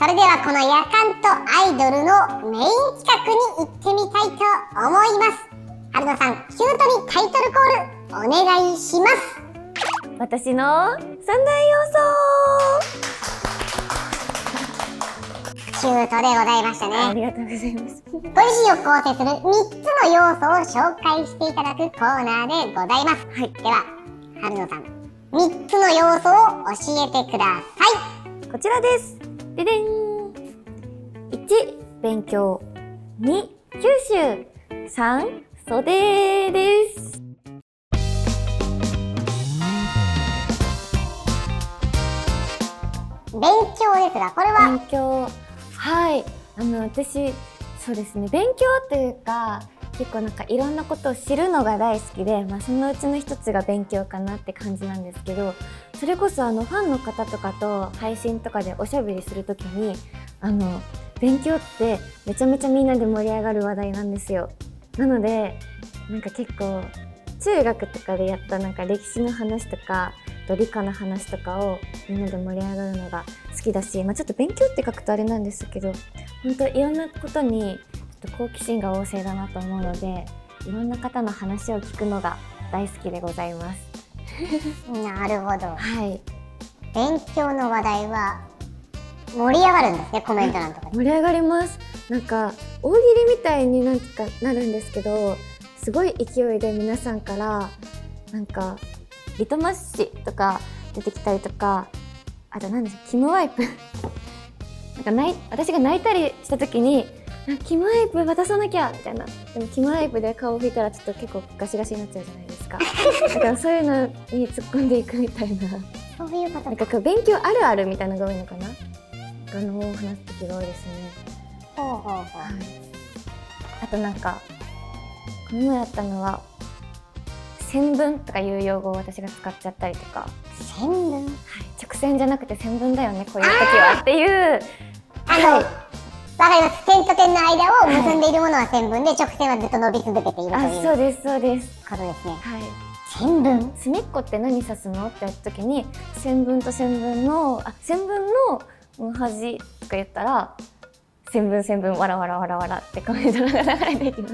それではこの夜間とアイドルのメイン企画に行ってみたいと思います。春野さん、キュートにタイトルコールお願いします。 私の三大要素。 キュートでございましたね。 ありがとうございます。 ご自身を構成する3つの要素を紹介していただくコーナーでございます。はい、では春野さん、3つの要素を教えてください。 こちらです。ででん。1、勉強。2、九州。3、袖です。 勉強ですが、これは勉強。はい。私、そうですね。勉強というか、結構なんかいろんなことを知るのが大好きで、そのうちの一つが勉強かなって感じなんですけど、それこそファンの方とかと配信とかでおしゃべりするときに、勉強ってめちゃめちゃみんなで盛り上がる話題なんですよ。なので、なんか結構、中学とかでやったなんか歴史の話とか、理科の話とかをみんなで盛り上がるのが好きだし、ちょっと勉強って書くとあれなんですけど、本当いろんなことにちょっと好奇心が旺盛だなと思うので、いろんな方の話を聞くのが大好きでございます。 なるほど。 はい。 勉強の話題は盛り上がるんですね、コメント欄とかで。 盛り上がります。なんか大喜利みたいになるんですけど、すごい勢いで皆さんからなんかリトマス紙とか出てきたりとか、あと何でしょう、キムワイプなんか私が泣いたりした時にキムワイプ渡さなきゃみたいな。でもキムワイプで顔を拭いたらちょっと結構ガシガシになっちゃうじゃないですか。だからそういうのに突っ込んでいくみたいな。 そういうこと。 なんかこう勉強あるあるみたいなのが多いのかな。を話す時が多いですね。 ほうほうほう。はい、 あとなんかこの前やったのは線分とかいう用語を私が使っちゃったりとか。 線分？はい、 直線じゃなくて線分だよね、こういう時はっていう。 わかります。点と点の間を結んでいるものは線分で、直線はずっと伸び続けているという。 そうですそうです。 ことですね。 はい。 線分？ 隅っこって何指すのってやった時に、線分と線分の線分の端とか言ったら、線分線分わらわらわらわらってコメントが流れていきます。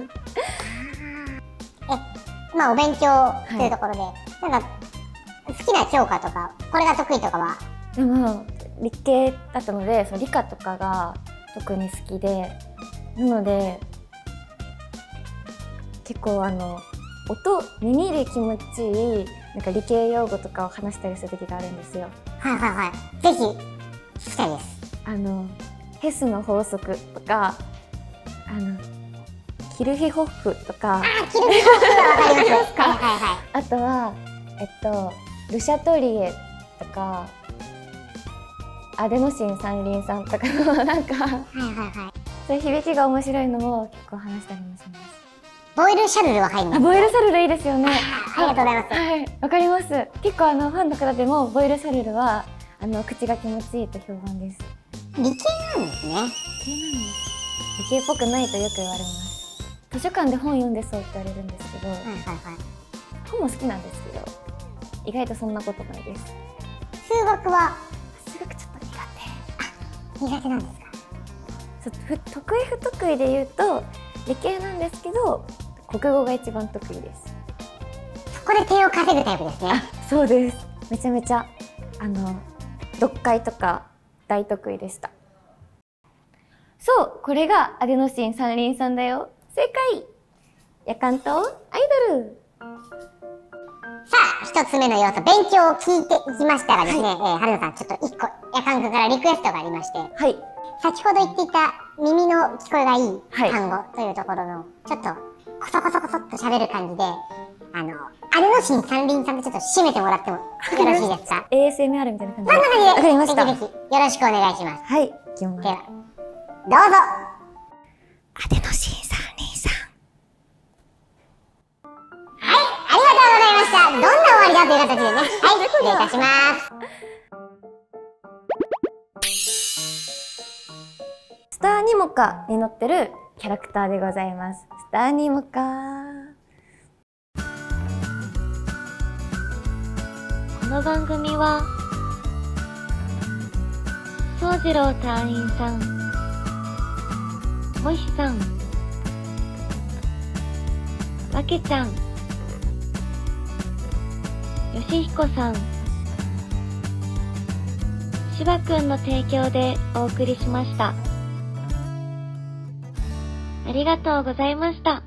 お勉強というところで、なんか好きな教科とかこれが得意とかは？ でも理系だったので、その理科とかが特に好きで、なので結構耳で気持ちいいなんか理系用語とかを話したりする時があるんですよ。 はいはいはい。ぜひ聞きたいです。 ヘスの法則とかキルヒホッフとか。 キルヒホッフはわかりますか。はいはいはい。 あとはルシャトリエとかアデノシン三リン酸とかのなんか、はいはいはい、そういう響きが面白いのも結構話したりもします。 ボイルシャルルは入るんですか？ ボイルシャルルいいですよね。 ありがとうございます。 はい、わかります。結構ファンの方でもボイルシャルルは口が気持ちいいと評判です。 理系なんですね。 理系っぽくないとよく言われます。図書館で本読んでそうって言われるんですけど、はいはいはい、本も好きなんですけど、意外とそんなことないです。 数学は？ 数学ちょっと苦手なんですか？ 得意不得意で言うと理系なんですけど、国語が一番得意です。 そこで手を稼ぐタイプですね。 そうです。めちゃめちゃ読解とか大得意でした。そう、これがアデノシン三リン酸だよ。正解。夜間とアイドル。 さあ、一つ目の要素、勉強を聞いていきましたがですね、春野さん、ちょっと一個夜間くんからリクエストがありまして、はい、先ほど言っていた耳の聞こえがいい単語というところの、ちょっとコソコソコソっと喋る感じで、アデノシン三リン酸でちょっと締めてもらってもよろしいですか？ ASMR みたいな感じで。 そんな感じで。 わかりました。 ぜひぜひよろしくお願いします。 はい。では、どうぞ。 アデノシン三リン酸。 はい、ありがとうございました。どんな終わりだという形でね。はい、失礼いたします。 スターニモカに載ってるキャラクターでございます。スターニモカ。この番組は宗次郎隊員さん、もひさん、わけちゃん、よしひこさん、しばくんの提供でお送りしました。ありがとうございました。